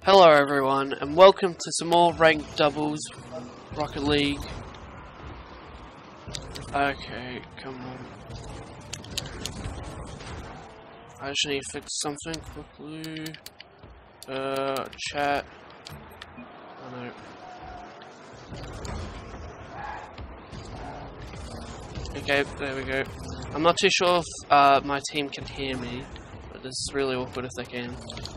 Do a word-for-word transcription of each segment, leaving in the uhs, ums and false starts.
Hello everyone, and welcome to some more ranked doubles Rocket League. Okay, come on. I just need to fix something quickly. Uh, chat. Oh no. Okay, there we go. I'm not too sure if uh, my team can hear me, but this is really awkward if they can.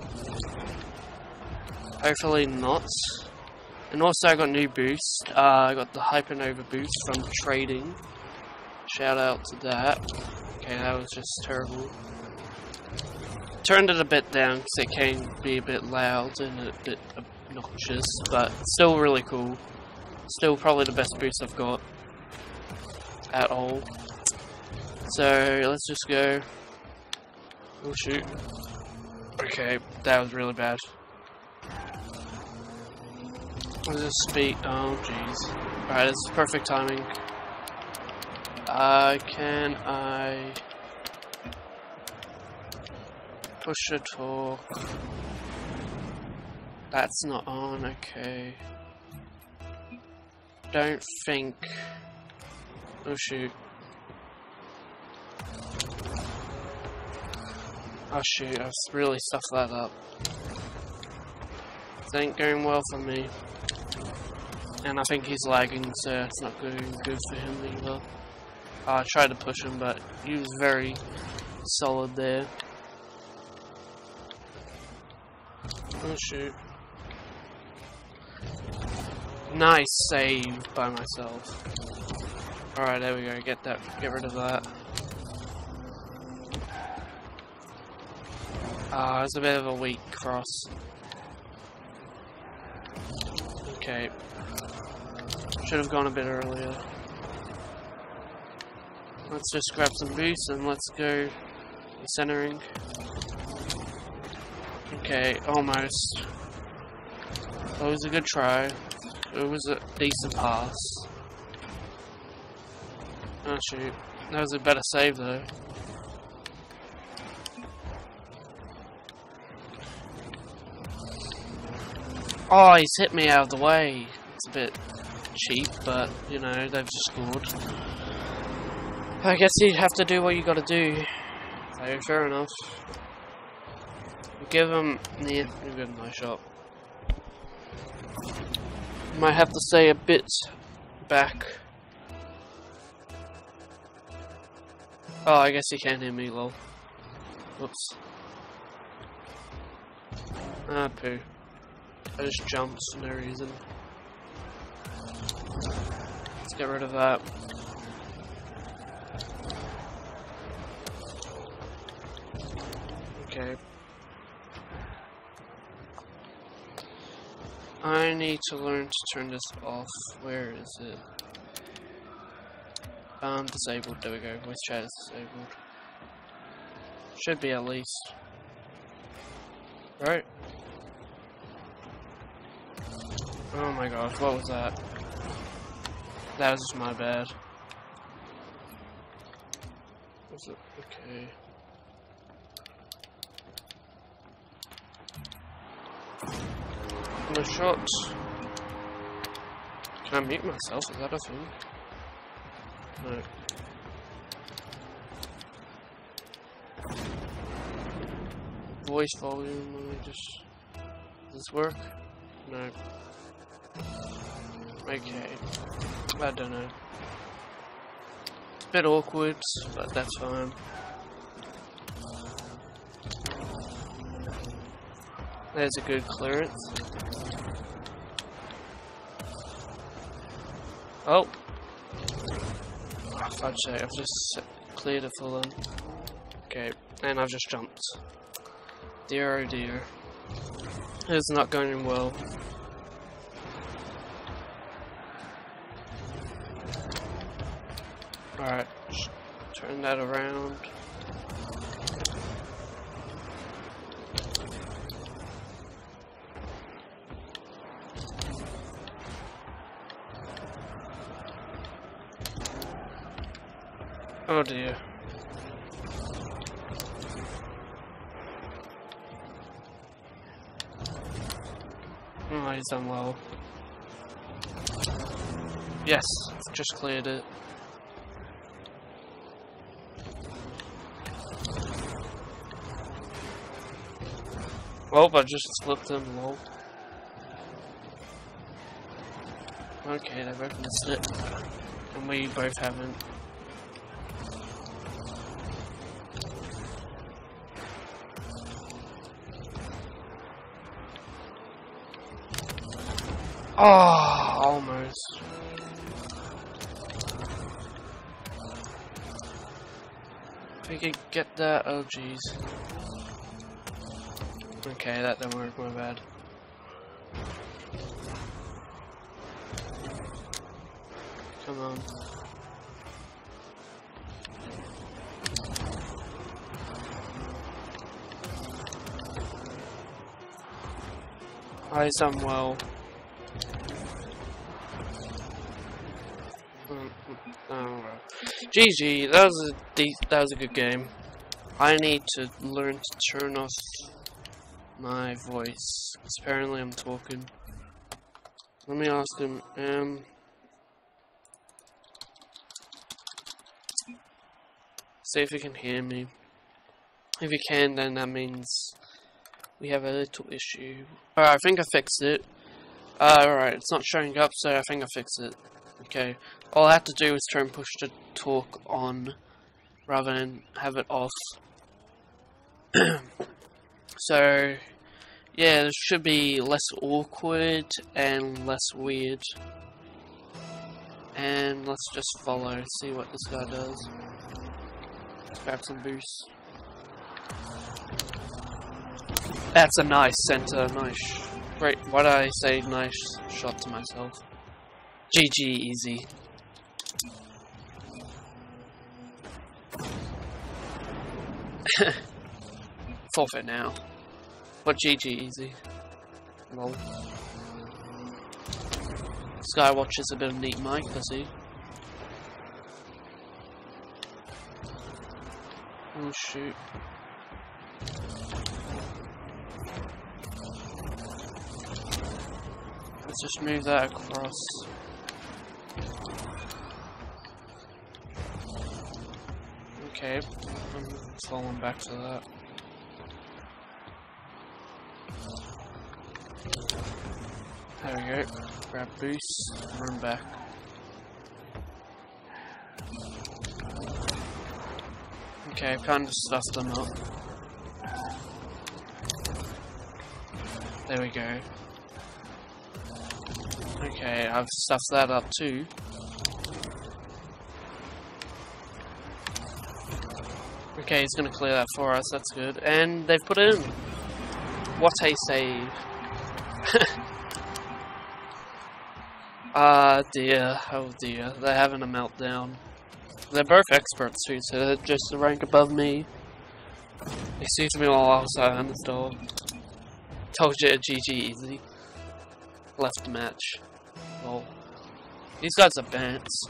Hopefully not. And also I got new boost. Uh, I got the Hypernova boost from trading. Shout out to that. Okay, that was just terrible. Turned it a bit down because it can be a bit loud and a bit obnoxious, but still really cool. Still probably the best boost I've got at all. So let's just go. Oh shoot. Okay, that was really bad. What is this speed? Oh jeez. Alright, this is perfect timing. Uh, can I push a talk? That's not on, okay. Don't think. Oh shoot. Oh shoot, I've really stuffed that up. This ain't going well for me. And I think he's lagging, so it's not going good for him either. Uh, I tried to push him, but he was very solid there. Oh shoot. Nice save by myself. Alright, there we go, get that, get rid of that. Ah, uh, it's a bit of a weak cross. Okay. Should have gone a bit earlier. Let's just grab some boost and let's go centering. Okay, almost. That was a good try. It was a decent pass. Oh shoot. That was a better save though. Oh, he's hit me out of the way. It's a bit cheap, but you know, they've just scored. I guess you have to do what you gotta do. So, fair enough. Give him. Yeah, give him no shot. Might have to stay a bit back. Oh, I guess he can't hear me, lol. Whoops. Ah, poo. I just jumped for no reason. Let's get rid of that. Okay. I need to learn to turn this off. Where is it? Um, disabled. There we go. Voice chat is disabled. Should be at least. Right? Oh my gosh, what was that? That was just my bad. Was it? Okay. No shot. Can I mute myself? Is that a thing? No. Voice volume, let me just... Does this work? No. Okay. I don't know. It's a bit awkward, but that's fine. There's a good clearance. Oh! Oh, fudge sake, I've just cleared it for them. Okay, and I've just jumped. Dear oh dear. It's not going well. Alright, turn that around. Oh dear. Oh, he's done well. Yes, just cleared it. Well, I just flipped him, lol. Okay, they both missed it. And we both haven't. Oh, almost. If we could get that, oh jeez. Okay, that didn't work my bad. Come on. I done well. Oh, G G, that was a de that was a good game. I need to learn to turn off my voice, because apparently I'm talking. Let me ask him, um... see if he can hear me. If he can, then that means we have a little issue. Alright, I think I fixed it. Uh, alright, it's not showing up, so I think I fixed it. Okay, all I have to do is turn push to talk on, rather than have it off. So, yeah, it should be less awkward and less weird. And let's just follow, see what this guy does. Let's grab some boost. That's a nice center, nice. Great, why did I say nice shot to myself? G G, easy. Forfeit now. But G G, easy. Lol. Skywatch is a bit of a neat mic, I see. Oh shoot. Let's just move that across. Okay, I'm falling back to that. There we go. Grab boost, run back. Okay, kind of stuffed them up. There we go. Okay, I've stuffed that up too. Okay, he's gonna clear that for us, that's good. And they've put it in. What a save. Ah, uh, dear, oh dear, they're having a meltdown. They're both experts too, so they're just a rank above me. They see to me while I was out on the door. Told you, G G easy. Left the match. Well, these guys are bants.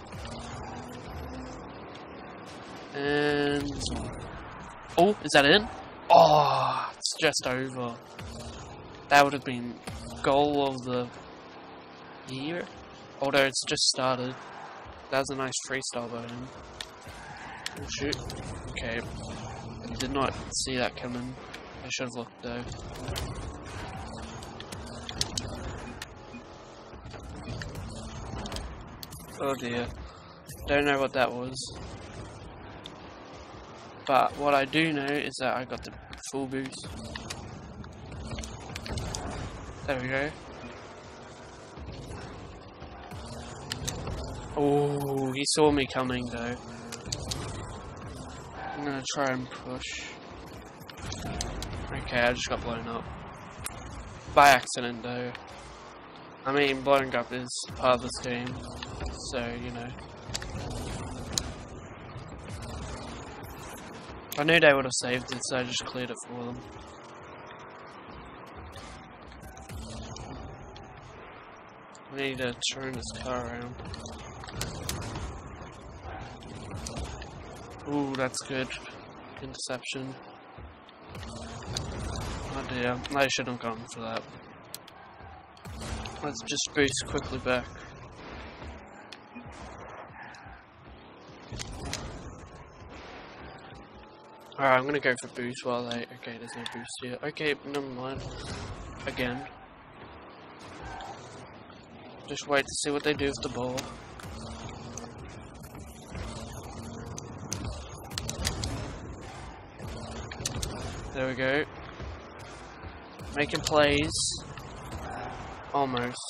And oh, is that in? Oh, it's just over. That would have been goal of the year. Although it's just started. That was a nice freestyle by him. Oh shoot. Okay. I did not see that coming. I should have looked though. Oh dear. Don't know what that was. But what I do know is that I got the full boost. There we go. Oh, he saw me coming though. I'm gonna try and push. Okay, I just got blown up. By accident though. I mean, blowing up is part of this game. So, you know. I knew they would have saved it, so I just cleared it for them. I need to turn this car around. Ooh, that's good. Interception. Oh dear, I should have gone for that. Let's just boost quickly back. Alright, I'm gonna go for boost while they... Okay, there's no boost here. Okay, never mind. Again. Just wait to see what they do with the ball. There we go. Making plays. Almost.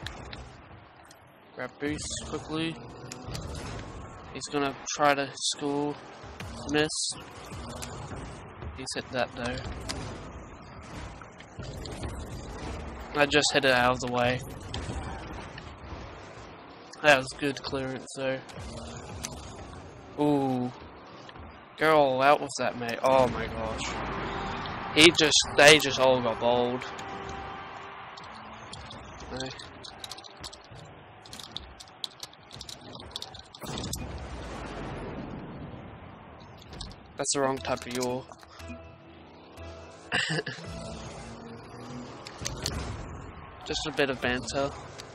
Grab boost quickly. He's gonna try to score. Miss. He's hit that though. I just hit it out of the way. That was good clearance though. Ooh. Go all out with that, mate. Oh my gosh. He just, they just all got bowled. Okay. That's the wrong type of yaw. Just a bit of banter.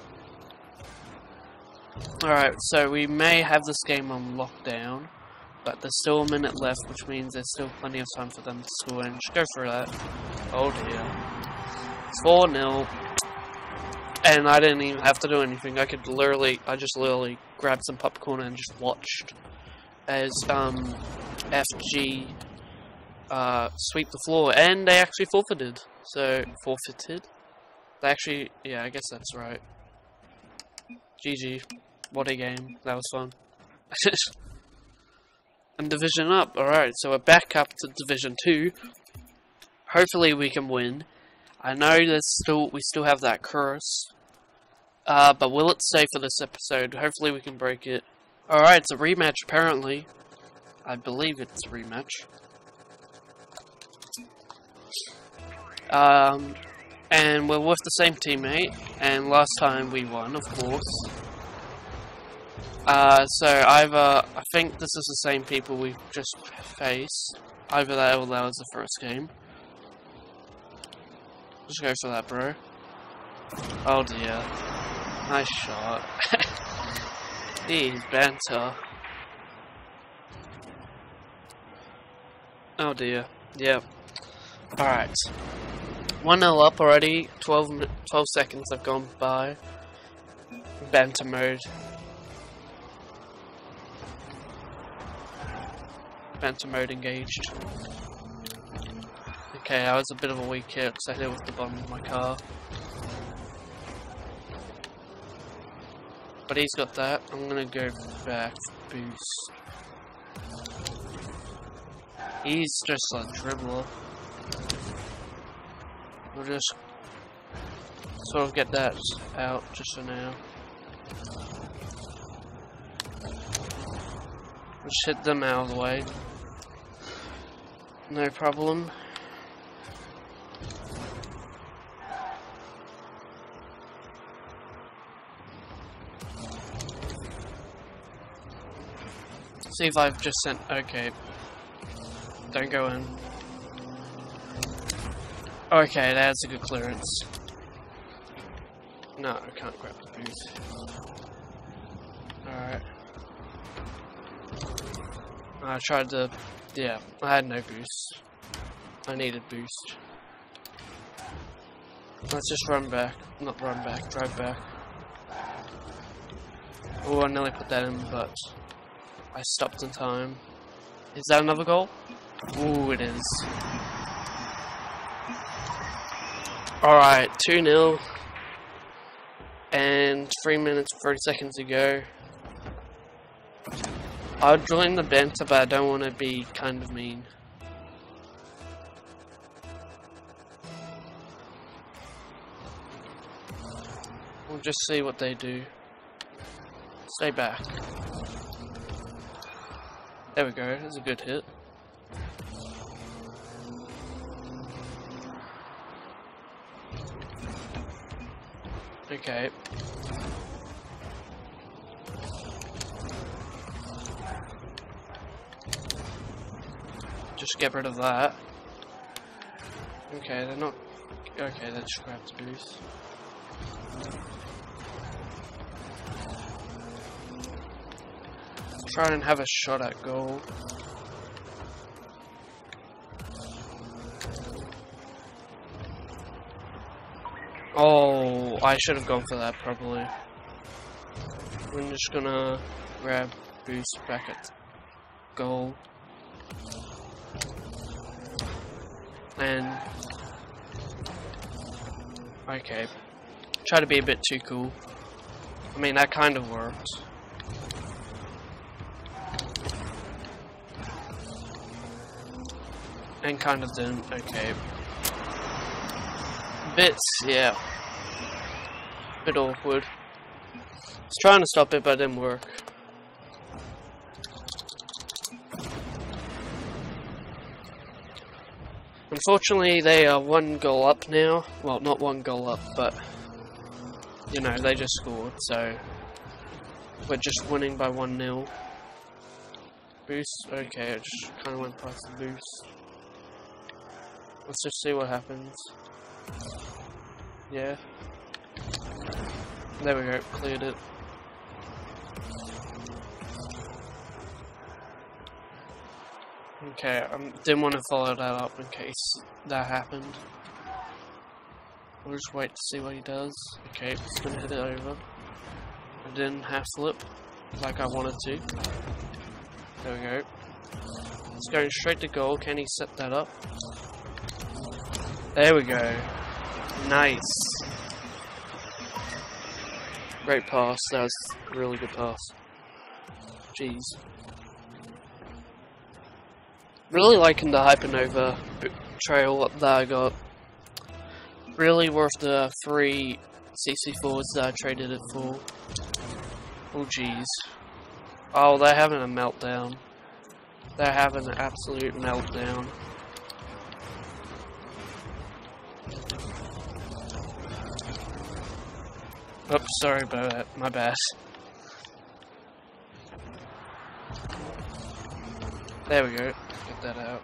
Alright, so we may have this game on lockdown, but there's still a minute left, which means there's still plenty of time for them to score and just go for that. Oh dear. It's four nil. And I didn't even have to do anything. I could literally, I just literally grabbed some popcorn and just watched as um, F G uh, sweep the floor, and they actually forfeited. So, forfeited? They actually, yeah, I guess that's right. G G. What a game. That was fun. And Division up. Alright, so we're back up to Division two. Hopefully we can win. I know there's still, we still have that curse. Uh, but will it stay for this episode? Hopefully we can break it. Alright, it's a rematch apparently. I believe it's a rematch. Um, and we're with the same teammate. And last time we won, of course. Uh, so either, I think this is the same people we just faced. Either that or that was the first game. Just go for that, bro. Oh dear. Nice shot. Jeez, banter. Oh dear. Yep. Alright. one nil up already. twelve, twelve seconds have gone by. Banter mode. Banter mode engaged. Okay, that was a bit of a weak hit because I hit it with the bottom of my car. But he's got that. I'm gonna go back for boost. He's just a dribbler. We'll just sort of get that out just for now. Just hit them out of the way. No problem. See if I've just sent. Okay. Don't go in. Okay, that's a good clearance. No, I can't grab the boost. Alright. I tried to. Yeah, I had no boost. I needed boost. Let's just run back. Not run back, drive back. Oh, I nearly put that in, but I stopped in time. Is that another goal? Ooh, it is. Alright, two nil. And three minutes, thirty seconds to go. I'll join the banter, but I don't want to be kind of mean. We'll just see what they do. Stay back. There we go, that's a good hit. Okay. Just get rid of that. Okay, they're not... Okay, they just grabbed the boost. Try and have a shot at goal. Oh, I should have gone for that probably. I'm just gonna grab boost back at goal. And okay, try to be a bit too cool. I mean, that kind of worked. And kind of didn't. Okay. Bits, yeah. Bit awkward. Was trying to stop it, but it didn't work. Unfortunately, they are one goal up now. Well, not one goal up, but you know, they just scored, so we're just winning by one nil. Boost, okay, I just kind of went past the boost. Let's just see what happens. Yeah. There we go, cleared it. Okay, I um, didn't want to follow that up in case that happened. We'll just wait to see what he does. Okay, just gonna hit it over. I didn't half flip like I wanted to. There we go. It's going straight to goal. Can he set that up? There we go. Nice. Great pass. That was a really good pass. Jeez. Really liking the Hypernova trail that I got. Really worth the free C C fours that I traded it for. Oh jeez. Oh, they're having a meltdown. They're having an absolute meltdown. Oops, sorry about that. My bad. There we go. Get that out.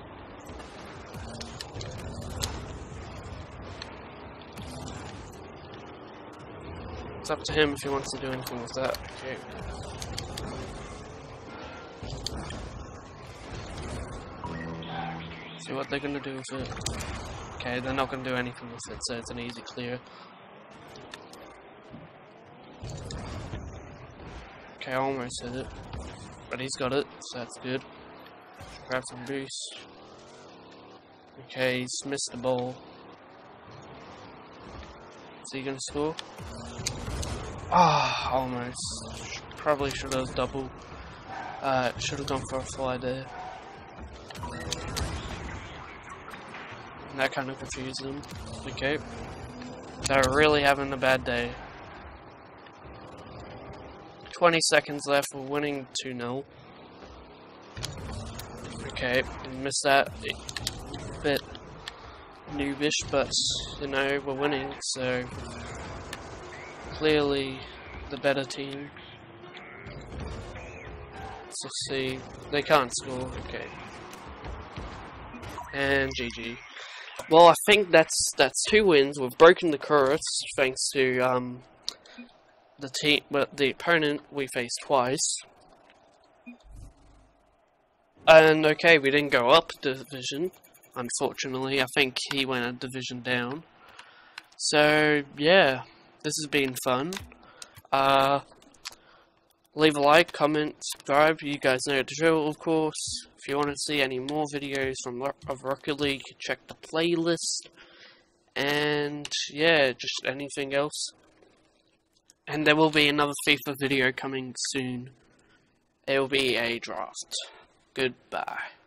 It's up to him if he wants to do anything with that. Okay. See what they're gonna do with it. Okay, they're not gonna do anything with it, so it's an easy clear. Okay, I almost hit it, but he's got it, so that's good. Grab some boost. Okay, he's missed the ball. Is he gonna score? Ah, oh, almost. Probably should have double. Uh, should have gone for a fly there. And that kind of confused him. Okay, they're really having a bad day. twenty seconds left, we're winning two nil. Okay, missed that. A bit noobish, but you know, we're winning, so clearly the better team. Let's just see. They can't score, okay. And G G. Well, I think that's that's two wins. We've broken the curse thanks to um the team, well, the opponent we faced twice. And okay, we didn't go up division, unfortunately. I think he went a division down. So yeah, this has been fun. Uh, leave a like, comment, subscribe. You guys know the drill, of course. If you want to see any more videos from of Rocket League, check the playlist. And yeah, just anything else. And there will be another FIFA video coming soon. There will be a draft. Goodbye.